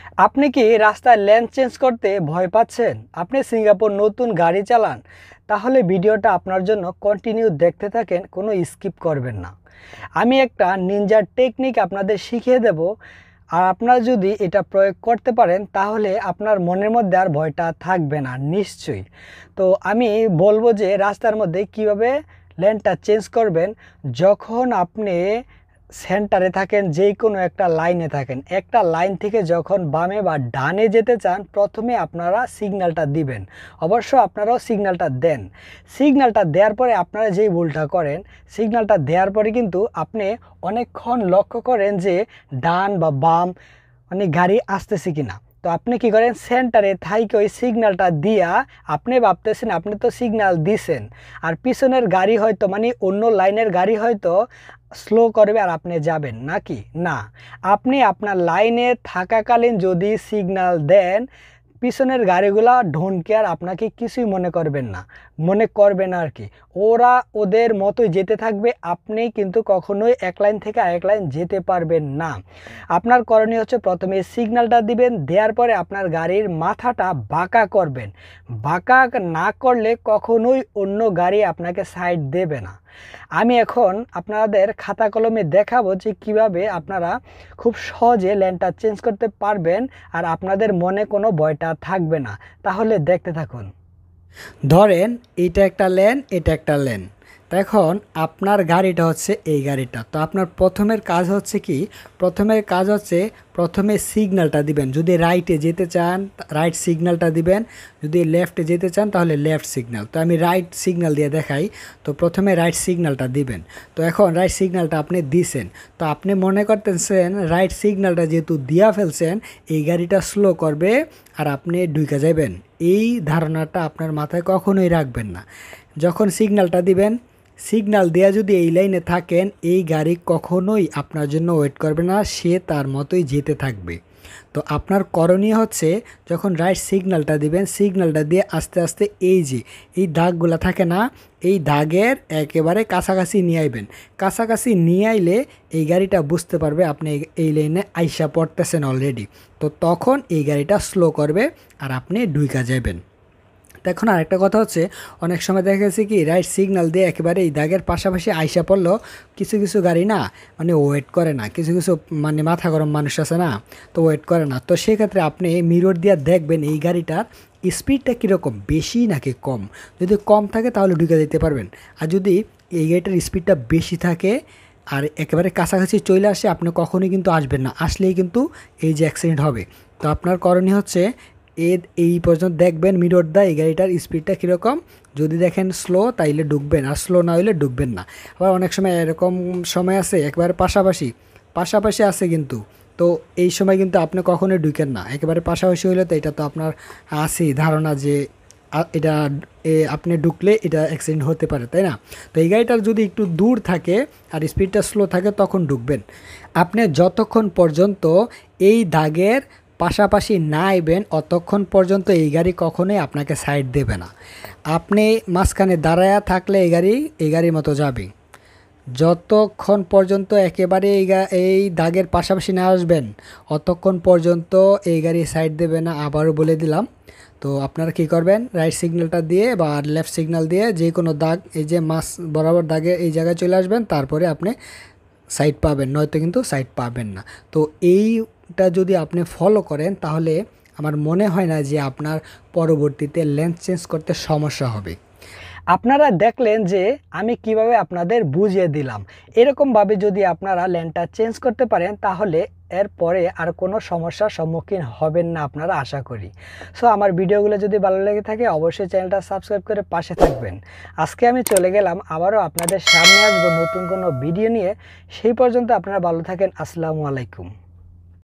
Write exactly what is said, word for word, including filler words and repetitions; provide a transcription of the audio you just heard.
আপনি কি রাস্তায় লেন চেঞ্জ করতে ভয় পাচ্ছেন? আপনি সিঙ্গাপুর নতুন গাড়ি চালান? তাহলে ভিডিওটা আপনার জন্য কন্টিনিউ দেখতে থাকেন, কোনো স্কিপ করবেন না। আমি একটা নিনজার টেকনিক আপনাদের শিখিয়ে দেব। আর আপনারা যদি এটা প্রয়োগ করতে পারেন তাহলে আপনার মনের মধ্যে আর ভয়টা থাকবে না নিশ্চয়ই। তো আমি বলবো যে রাস্তার মধ্যে কিভাবে লেনটা চেঞ্জ করবেন। যখন আপনি সেন্টারে থাকেন, যে কোনো একটা লাইনে থাকেন, একটা লাইন থেকে যখন বামে বা ডানে যেতে চান, প্রথমে আপনারা সিগন্যালটা দিবেন। অবশ্য আপনারাও সিগন্যালটা দেন। সিগন্যালটা দেওয়ার পরে আপনারা যেই ভুলটা করেন, সিগন্যালটা দেওয়ার পরে কিন্তু আপনি অনেকক্ষণ লক্ষ্য করেন যে ডান বা বাম মানে গাড়ি আসতেছে কিনা। তো আপনি কি করেন, সেন্টারে থাইকে ওই সিগন্যালটা দিয়া আপনি ভাবতেছেন আপনি তো সিগন্যাল দিছেন, আর পিছনের গাড়ি হয়তো মানে অন্য লাইনের গাড়ি হয়তো স্লো করবে আর আপনি যাবেন নাকি না। আপনি আপনার লাইনে থাকাকালীন যদি সিগন্যাল দেন, পিছনের গাড়িগুলা ঢনকে আর আপনাকে কিছুই মনে করবেন না, মনে করবে না আর কি। ওরা ওদের মতোই যেতে থাকবে, আপনি কিন্তু কখনোই এক লাইন থেকে আরেক লাইন যেতে পারবেন না। আপনার করণীয় হচ্ছে প্রথমে সিগন্যালটা দিবেন, দেওয়ার পরে আপনার গাড়ির মাথাটা বাঁকা করবেন। বাঁকা না করলে কখনোই অন্য গাড়ি আপনাকে সাইড দেবে না। আমি এখন আপনাদের খাতা কলমে দেখাবো যে কিভাবে আপনারা খুব সহজে লেনটা চেঞ্জ করতে পারবেন আর আপনাদের মনে কোনো ভয়টা থাকবে না। তাহলে দেখতে থাকুন। ধরেন এটা একটা লেন, এটা একটা লেন। তো এখন আপনার গাড়িটা হচ্ছে এই গাড়িটা। তো আপনার প্রথমের কাজ হচ্ছে কি, প্রথমের কাজ হচ্ছে প্রথমে সিগন্যালটা দিবেন। যদি রাইটে যেতে চান রাইট সিগন্যালটা দিবেন, যদি লেফটে যেতে চান তাহলে লেফট সিগন্যাল। তো আমি রাইট সিগন্যাল দিয়ে দেখাই। তো প্রথমে রাইট সিগন্যালটা দিবেন। তো এখন রাইট সিগন্যালটা আপনি দিছেন, তো আপনি মনে করতেছেন রাইট সিগন্যালটা যেহেতু দিয়া ফেলছেন এই গাড়িটা স্লো করবে আর আপনি ঢুকে যাবেন। এই ধারণাটা আপনার মাথায় কখনোই রাখবেন না। যখন সিগন্যালটা দিবেন, সিগন্যাল দেয়া যদি এই লাইনে থাকেন, এই গাড়ি কখনোই আপনার জন্য ওয়েট করবে না, সে তার মতোই যেতে থাকবে। তো আপনার করণীয় হচ্ছে যখন রাইট সিগন্যালটা দিবেন, সিগন্যালটা দিয়ে আস্তে আস্তে এই যে এই দাগগুলো থাকে না, এই দাগের একেবারে কাছাকাছি নিয়ে আইবেন। কাছাকাছি নিয়ে আইলে এই গাড়িটা বুঝতে পারবে আপনি এই লাইনে আইসা পড়তেছেন অলরেডি। তো তখন এই গাড়িটা স্লো করবে আর আপনি ঢুইকা যাবেন। এখন আরেকটা কথা হচ্ছে, অনেক সময় দেখা গেছে কি রাইট সিগন্যাল দিয়ে একেবারে এই দাগের পাশাপাশি আইসা পড়লো, কিছু কিছু গাড়ি না মানে ওয়েট করে না, কিছু কিছু মানে মাথা গরম মানুষ আছে না, তো ওয়েট করে না। তো সেক্ষেত্রে আপনি মিরর দিয়ে দেখবেন এই গাড়িটার স্পিডটা কীরকম, বেশি নাকি কম। যদি কম থাকে তাহলে ঢুকে দিতে পারবেন, আর যদি এই গাড়িটার স্পিডটা বেশি থাকে আর একেবারে কাছাকাছি চলে আসে, আপনি কখনোই কিন্তু আসবেন না, আসলেই কিন্তু এই যে অ্যাক্সিডেন্ট হবে। তো আপনার করণীয় হচ্ছে এর এই পর্যন্ত দেখবেন মিরর দা এই গাড়িটার স্পিডটা কীরকম। যদি দেখেন স্লো তাইলে ঢুকবেন, আর স্লো না হইলে ঢুকবেন না। আবার অনেক সময় এরকম সময় আছে একেবারে পাশাপাশি পাশাপাশি আছে কিন্তু, তো এই সময় কিন্তু আপনি কখনোই ঢুকেন না। একেবারে পাশাপাশি হইলে তো এটা তো আপনার আছেই ধারণা যে এটা আপনি ঢুকলে এটা অ্যাক্সিডেন্ট হতে পারে, তাই না? তো এই গাড়িটার যদি একটু দূর থাকে আর স্পিডটা স্লো থাকে তখন ঢুকবেন। আপনি যতক্ষণ পর্যন্ত এই দাগের পাশাপাশি না আইবেন অতক্ষণ পর্যন্ত এই গাড়ি কখনোই আপনাকে সাইড দেবে না। আপনি মাঝখানে দাঁড়ায়া থাকলে এই গাড়ি এই গাড়ির মতো যাবে। যতক্ষণ পর্যন্ত একেবারে এই এই দাগের পাশাপাশি না আসবেন অতক্ষণ পর্যন্ত এই গাড়ি সাইড দেবে না। আবারও বলে দিলাম। তো আপনারা কী করবেন, রাইট সিগন্যালটা দিয়ে বা লেফট সিগন্যাল দিয়ে যে কোনো দাগ এই যে মাছ বরাবর দাগে এই জায়গায় চলে আসবেন, তারপরে আপনি সাইড পাবেন, নয়তো কিন্তু সাইড পাবেন না। তো এইটা যদি আপনি ফলো করেন তাহলে আমার মনে হয় না যে আপনার পরবর্তীতে লেন চেঞ্জ করতে সমস্যা হবে। আপনারা দেখলেন যে আমি কিভাবে আপনাদের বুঝিয়ে দিলাম। এরকমভাবে যদি আপনারা লেনটা চেঞ্জ করতে পারেন তাহলে এরপরে আর কোনো সমস্যার সম্মুখীন হবেন না আপনারা, আশা করি। সো আমার ভিডিওগুলো যদি ভালো লেগে থাকে অবশ্যই চ্যানেলটা সাবস্ক্রাইব করে পাশে থাকবেন। আজকে আমি চলে গেলাম, আবারও আপনাদের সামনে আসবো নতুন কোনো ভিডিও নিয়ে। সেই পর্যন্ত আপনারা ভালো থাকেন। আসসালামু আলাইকুম।